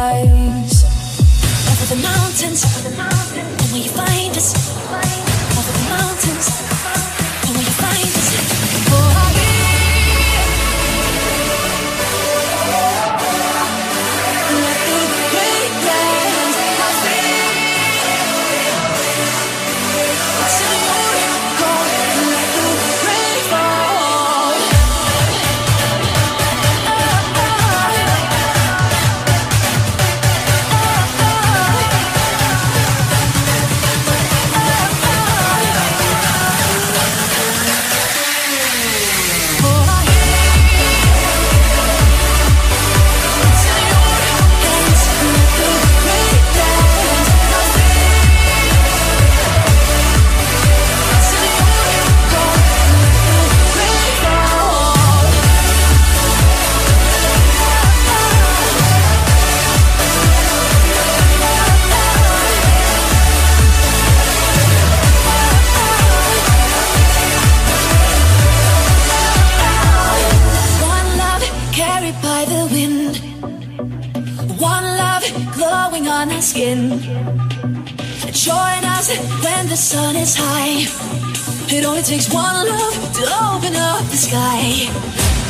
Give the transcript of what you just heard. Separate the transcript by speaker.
Speaker 1: rise. Over the mountains, and when you find us, over the mountains, and when you find us, oh, I let the great lands I feel. Till you're gone, let the rain fall. By the wind, one love glowing on our skin. Join us when the sun is high. It only takes one love to open up the sky.